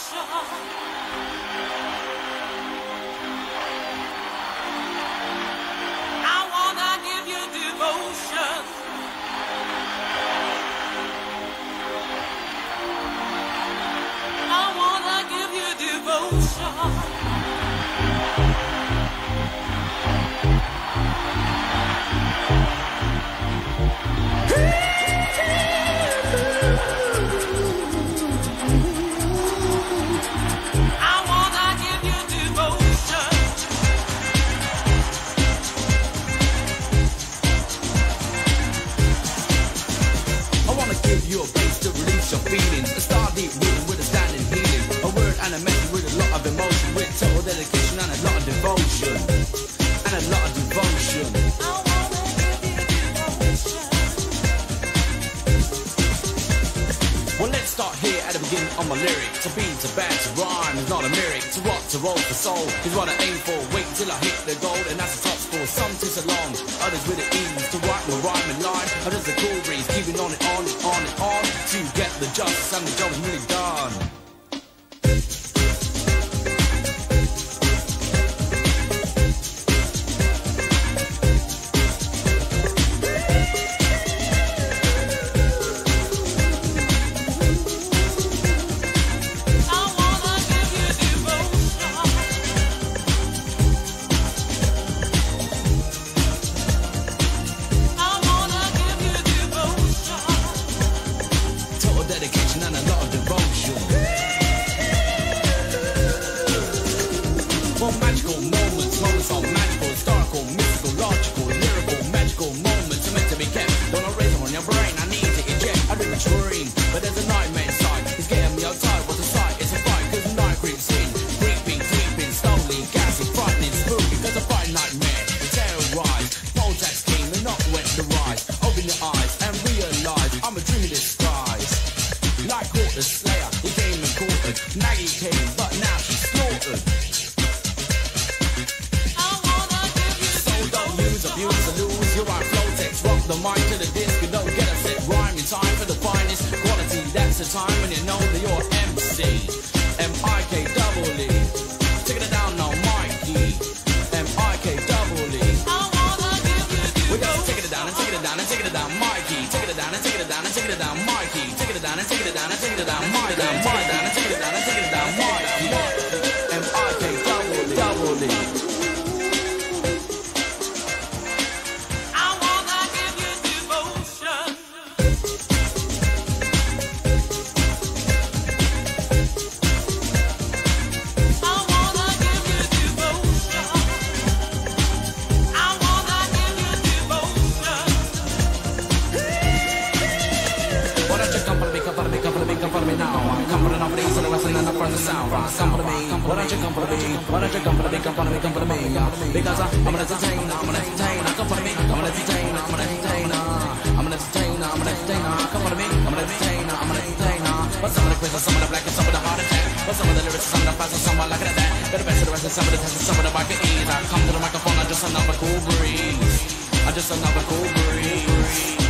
devotion. I wanna give you devotion. I wanna give you devotion. Give you a place to release your feelings. A star deep rhythm with a standing healing. A word and a message with a lot of emotion. With total dedication and a lot of devotion. And a lot of devotion. I wanna give you devotion. Well, let's start here at the beginning of my lyric. To beat, to bad, to rhyme is not a lyric. To rock, to roll, to soul is what I aim for. Wait till I hit the goal, and that's the top score. Some takes along, others with the ease. To write my rhyme and line, others a cool breeze. Keeping on and on and on and on to get the justice, and the job is really done. Dedication and a lot of devotion. For magical moments, moments are magical, historical, mystical, logical, lyrical, magical moments are meant to be kept. Don't erase them on your brain, I need to inject. I dream a dream, but there's a nightmare inside. It's getting me outside, what's a sight? It's a fight, cause the night creeps in. Creeping, creeping, slowly, gassy, frightening, spooky, cause a fright nightmare. Terrorize, Poltax king, the not wet the rise. Open your eyes and realize I'm a dream in disguise. Like caught the slayer, he came and caught it. Maggie came, but now she's slaughtered. I wanna give you So don't use, abuse, or lose your rhyme flow text. Rock the mic to the disc, you don't get a set rhyme in time for the finest quality. That's the time when you know that you're MC. M-I-K-double-E. Taking it down now, Mikey. M-I-K-double-E. I wanna give you devotion. We gotta take it down and take it down and take it down, Mikey. Take it down and take it down and take it down, Mikey. Take it down and take it down and take it down, Mikey. Take it down and take it down and take it down, Mikey. M-I-K-double-E. I wanna give you devotion. I wanna give you devotion. I wanna give you devotion. Why don't you come for me, come for me, come for me, come for me now? I'm coming off these and the wrestling and the front of the sound. Come for me, why don't you come for me? Why don't you come for me, come for me, come for me? Because I'm an entertainer, I'm an entertainer. Come for me, I'm an entertainer, I'm an entertainer. I'm an entertainer, I'm an entertainer. Come for me, I'm an entertainer, I'm an entertainer. But some of the quiz, some of the black, and some of the heart attack. But some of the lyrics, some of the fast, and some are like that. But the best of the rest, and some of the tests, and some of the mic ease. I come to the microphone, I'm just another cool breeze. I'm just another cool breeze.